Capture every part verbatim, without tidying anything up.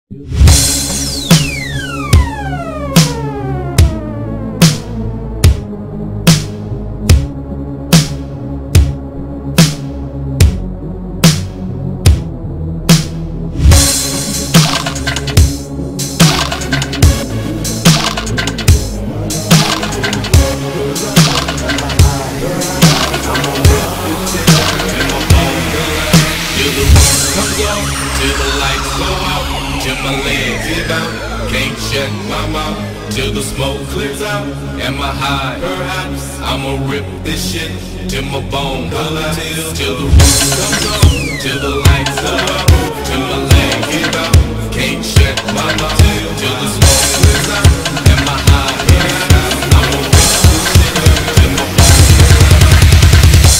Till the lights go out, till my legs give out. Can't shut my mouth till the smoke clears out. Am I high? Perhaps I'ma rip this shit till my bone collapse. Till the roof comes on, till the lights go out, till my legs give out. Can't shut my mouth till the smoke clears out. Am I high? Perhaps I'ma rip this shit till my bone collapse.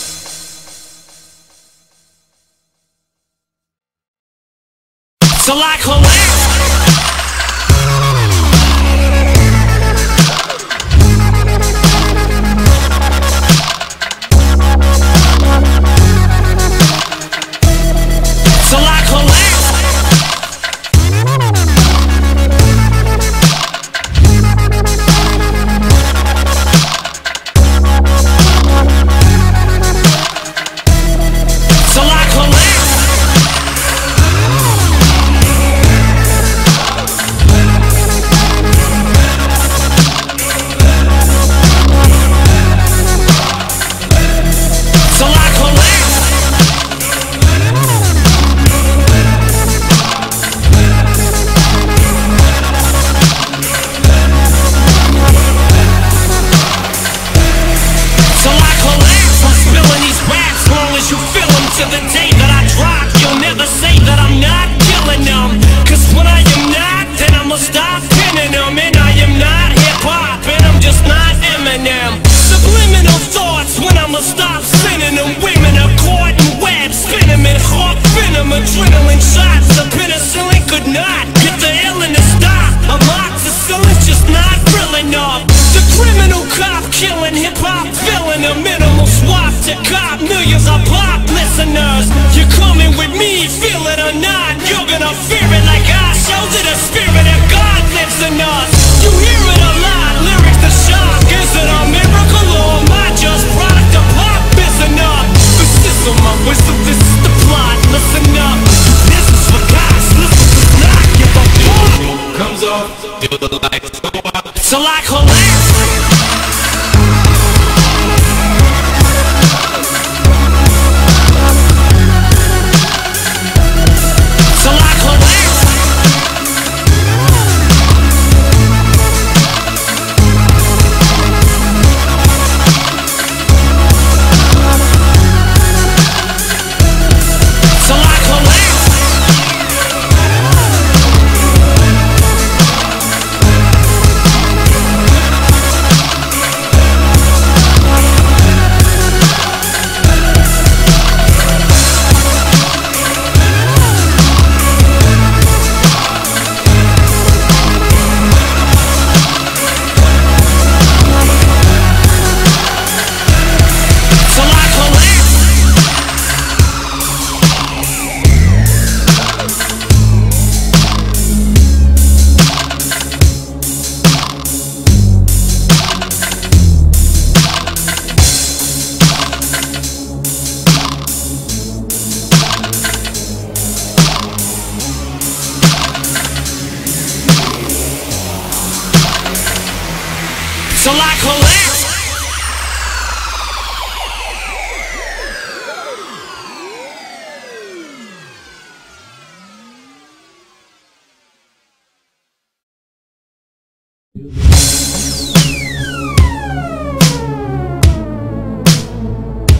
So like collapse. To the day that I drop, you'll never say that I'm not killing them. Cause when I am not, then I'ma stop pinning them. And I am not hip-hop, and I'm just not Eminem. Subliminal thoughts when I'ma stop sending them. Women are caught in webs, spin them in hawk venom. Adrenaline shots, the penicillin could not get the illness stop. Amoxicillin's just not real enough. The criminal cop killing hip-hop, filling a minimal swap to cop millions of pop listeners. You're coming with me, feel it or not. You're gonna fear it like I showed you. The spirit of God lives in us. You hear it a lot, lyrics to shock. Is it a miracle or am I just product of pop? Is enough. This is my wisdom, this is the plot. Listen up, this is for guys. Listen to not give a fuck. Comes off till the lights go out. So like collapse. So like collapse. Till